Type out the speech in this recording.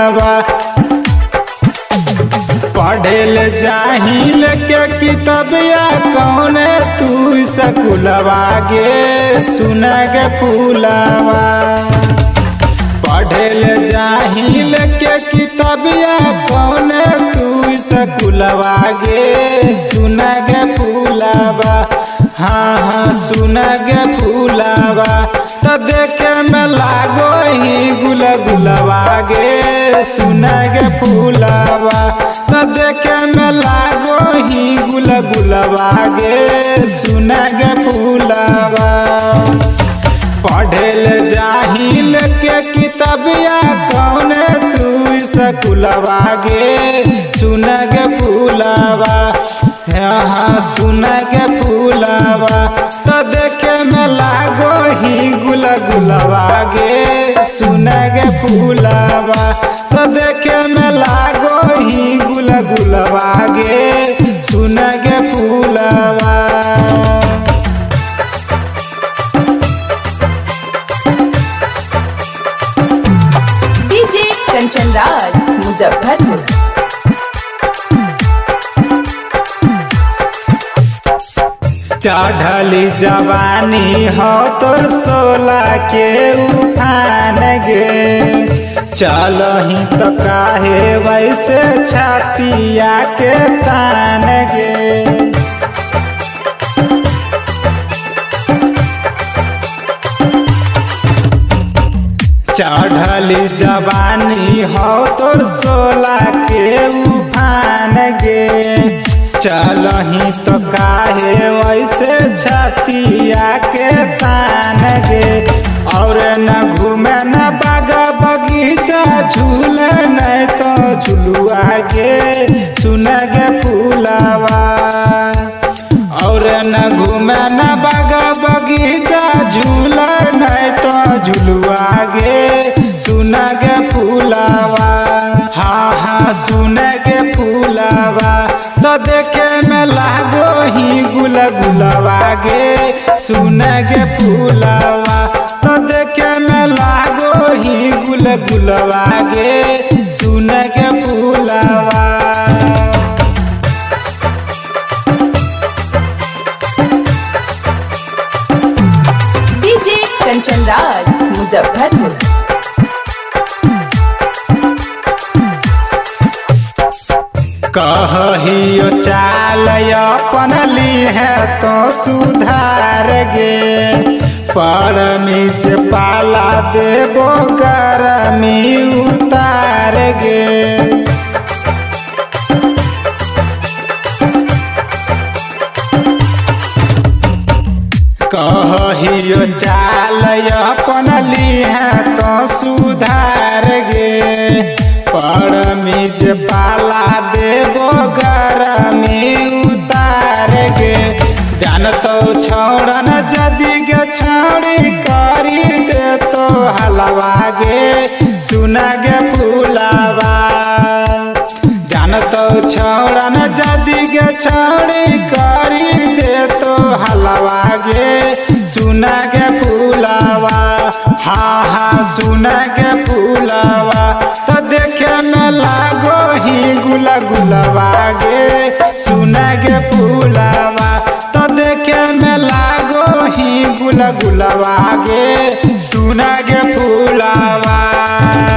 फूलावा। पढ़ेल जाहिल के किताबिया कौन तू स्कूलवा गे सुन गे फूलावा। पढ़ेल जाहिल के किताबिया कौन तू स्कूलवा गे सुन गे फूलावा। हाँ हाँ सुन गे फूलावा। तो देखे में लागो ही गुलगुलवा गे सुन गे फूलावा। तो देखे में लागो ही गुलगुलवा गे सुन गे फूलावा। पढ़ेल जाहिल के किताबिया कौन तू स्कूलवा गे सुन गे फूलावा। हाँ सुन गे फूलावा। तो देखे में लागो ही गुलगुलवा गे सुन गे फूलावा। तो देखे में लागो ही गुलगुलवा गे सुन गे फूलावा। डीजे कंचन राज मुजफ्फरपुर। चढ़ली जवानी हो तोर 16 के उठान गे। चलही तो काहे वैसे छातिया के तान गे। चढ़ली जवानी हो तोर 16 के उठान गे। चलही तो काहे वैसे छतिया के तान गे। और न घूमे न बागा बगीचा झूले नहीं तो झुलुआ गे सुन गे फूलावा। और न घूमे न बागा बगीचा झूले नहीं तो झुलुआ गे सुन गे फूलावा। हाँ हाँ सुन गे फूलावा। तो देखे में लागो ही गुलगुलवा गे सुन गे फूलावा। तो देखे में लागो ही गुलगुलवा गे सुन गे फूलावा। डीजे कंचन राज मुजफ्फरपुर। कहियो चाल अपन ली है तो सुधार गे। परमीच पाला देबो गरमी उतार गे। कहियो चाल अपन ली है तो सुधार गे। परमीच पाला देबो गरमी उतार गे। जानतो छोड़न जदी गे छौड़ी करी दे तो हलवा गे सुन गे फूलावा। जानतो छोड़न जदी गे छौड़ी करी दे तो हलवा गे सुन गे फूलावा। हाँ हाँ सुन गे फूलावा। तो देखे में लागो ही गुलगुलवा गे सुन गे फूलावा। तो देखे में लागो ही गुलगुलवा गे सुन गे फूलावा।